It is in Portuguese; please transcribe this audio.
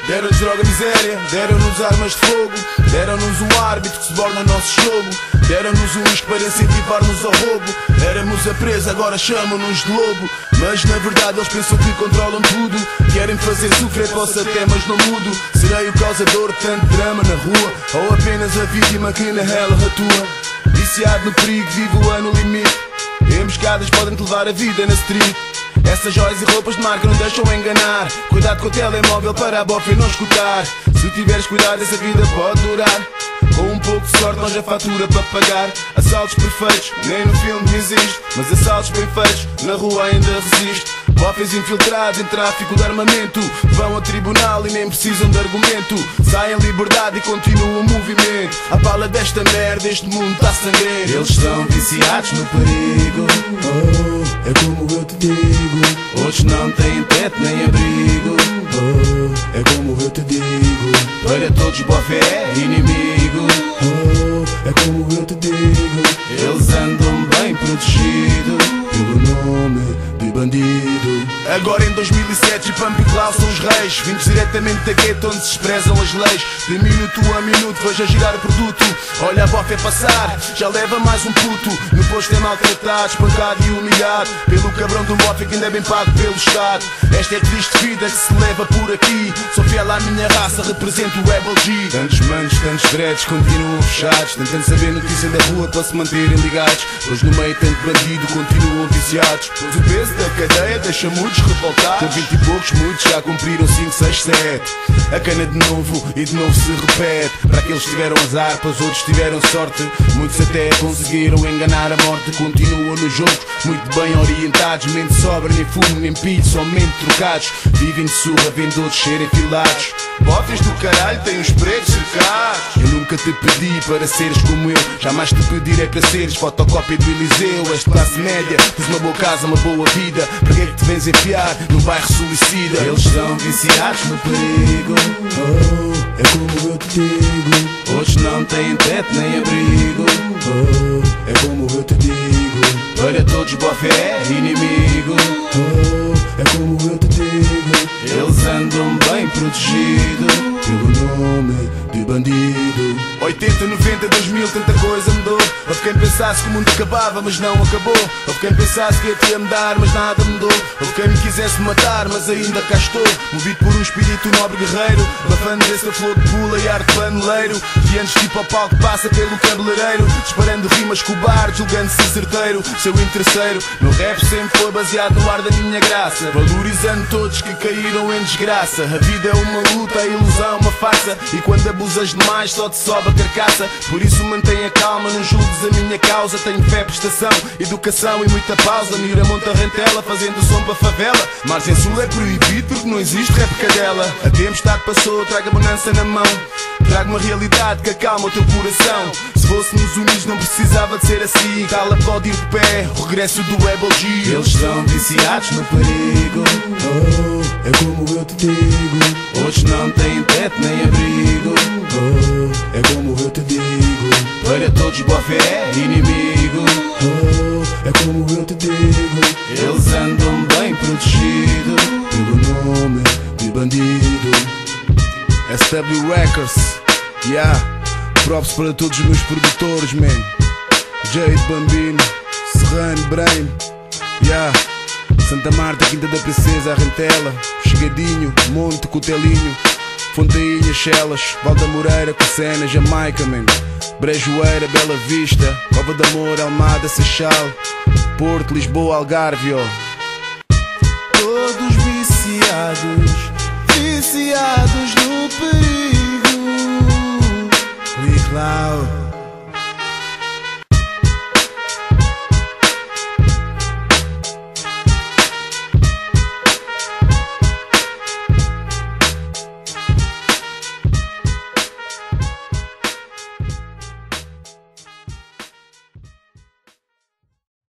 Deram-nos droga, miséria, deram-nos armas de fogo, deram-nos um árbitro que se borna nosso jogo, deram-nos um isco para incentivar-nos ao roubo. Éramos a presa, agora chamam-nos de lobo. Mas na verdade eles pensam que controlam tudo, querem fazer sofrer, posso até, mas não mudo. Serei o causador de tanto drama na rua, ou apenas a vítima que na ela atua? Viciado no perigo, vivo lá no limite. Emboscadas podem-te levar a vida na street. Essas joias e roupas de marca não deixam enganar. Cuidado com o telemóvel para a bofe não escutar. Se tiveres cuidado essa vida pode durar. Com um pouco de sorte nós a fatura para pagar. Assaltos perfeitos, nem no filme existe, mas assaltos bem feitos, na rua ainda resiste. Bofes infiltrados em tráfico de armamento, vão a tribunal e nem precisam de argumento. Saem em liberdade e continuam o movimento. A bala desta merda, este mundo está sangrento. Eles estão viciados no perigo, oh, é como eu te digo. outros não têm teto nem abrigo, Oh, é como eu te digo. para todos bofe é inimigo. Oh, é como eu te digo. Eles andam bem protegidos Pelo nome de bandido. Agora em 2007 Pump e Clau são os reis, vindos diretamente da gueto onde se desprezam as leis. De minuto a minuto vejo a girar o produto. Olha a bofe a passar, já leva mais um puto. No posto é maltratado, espancado e humilhado pelo cabrão de um bofe que ainda é bem pago pelo Estado. Esta é a triste vida que se leva por aqui. Sou fiel à minha raça, represento o Rebel G. Tantos manos, tantos dreads continuam fechados, tentando saber notícia da rua para se manterem ligados. Pois no meio tanto bandido continuam viciados, pois o peso da cadeia deixa muitos revoltados. Com 20 e poucos, muitos já cumpriram 5, 6, 7. A cana de novo e de novo se repete. Para aqueles que tiveram azar, para os outros tiveram sorte. Muitos até conseguiram enganar a morte. Continuam no jogo, muito bem orientados. Mente sobra, nem fumo, nem pilho, somente trocados. Vivem de surra, vendo outros serem filados. Bofes do caralho, têm os pretos cercados. Eu nunca te pedi para seres como eu, jamais te pedirei para seres fotocópia do Eliseu. És de classe média, tens uma boa casa, uma boa vida. Para que é que te vens enfiar num bairro suicida? Eles estão viciados no perigo, Oh, é como eu te digo. outros não têm teto nem abrigo, Oh, é como eu te digo. para todos bofe é inimigo. Oh, é como eu te digo. Eles andam bem protegidos Pelo nome de bandido. 80, 90, 2000, tanta coisa mudou. Houve quem pensasse que o mundo acabava, mas não acabou. Houve quem pensasse que ia me dar, mas nada mudou. Houve quem me quisesse matar, mas ainda cá estou. Movido por um espírito nobre guerreiro, bafando essa flor de pula e arte paneleiro. Que antes tipo ao palco passa pelo cabeleireiro, disparando rimas cobardes, julgando-se certeiro. Seu interesseiro, meu rap sempre foi baseado no ar da minha graça, valorizando todos que caíram em desgraça. A vida é uma luta, a ilusão uma farsa, e quando abusas demais só te sobe a carcaça. Por isso mantenha calma, não julgues a minha causa. Tenho fé, prestação, educação e muita pausa. Miramonte a rentela, fazendo som para favela. Margem sul é proibido porque não existe rap cadela. A tempestade passou, traga bonança na mão. Trago uma realidade que acalma o teu coração. Se fôssemos unidos não precisava de ser assim. Cala, pode ir de pé, o regresso do Rebel G. Eles estão viciados no perigo, Oh, é como eu te digo. outros não têm teto nem abrigo, Oh, é como eu te digo. para todos bofe é inimigo. Oh, é como eu te digo. Eles andam bem protegidos Pelo nome de bandido. SW Records, yeah. Props para todos os meus produtores, man. Jade Bambino, Serrano, Brain, yeah. Santa Marta, Quinta da Princesa, Rentela, Chegadinho, Monte, Cotelinho, Fontainha, Chelas, Valda Moreira, Cocena, Jamaica, man. Brejoeira, Bela Vista, Cova de Amor, Almada, Seixal, Porto, Lisboa, Algarve, ó. Todos viciados, viciados no perigo. Click loud.